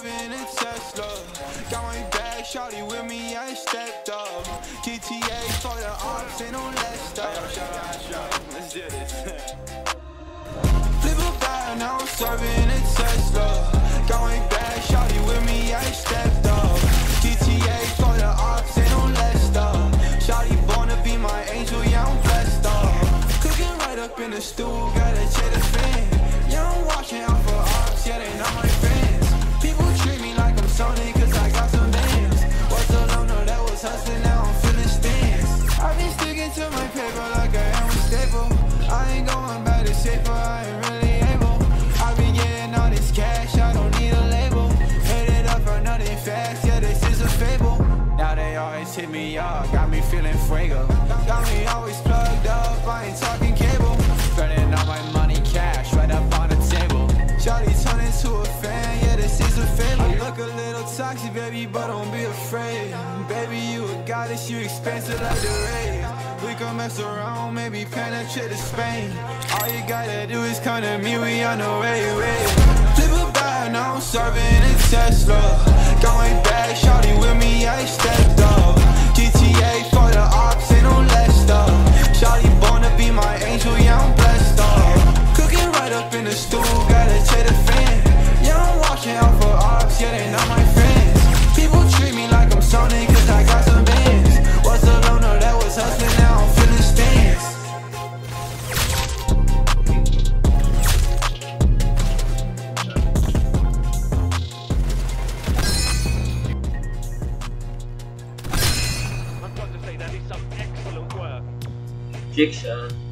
serving a Tesla. Got my bag, shawty with me, I stepped up. GTA for the ops, ain't no less stuff. Let's do this. Flip a bag, now I'm serving a Tesla. Got my bag, shawty with me, I stepped up. GTA for the ops, ain't no less stuff. Shawty born to be my angel, yeah, I'm blessed up. Cooking right up in the stool, gotta check the fan. Yeah, I'm watching out for ops, yeah, they not my fans. People treat me like I'm Sony, cause I got some bands. Was alone, no, that was hustling, now I'm feeling stands. I've been sticking to my paper like I am a staple. I ain't going back to safer, I ain't really able. I've been getting all this cash, I don't need a label. Hit it up for nothing fast, yeah, this is a fable. Now they always hit me up, got me feeling fuego. Got me always plugged up, I ain't talking cable. Spending all my money cash right up on the table. Shawty turn into a fan, yeah, this is a fable. I look a little toxic, baby, but don't be afraid. Baby, you a goddess, you expensive like the rave. We can mess around, maybe penetrate to Spain. All you gotta do is come to me, we on the way, Flip a bag, now I'm serving a Tesla. Got my bag, shawty with me, I stepped up. GTA for the ops, ain't no less stuff. Shawty born to be my angel, yeah, I'm blessed up. Cooking right up in the stool, gotta check the fan. Yeah, I'm watching out for ops, yeah, they not my friends. People treat me like I'm Sony, cause I got some bands. Was alone, no, that was hustling, now I'm feeling stands. I've got to say that is some excellent work. Fiction.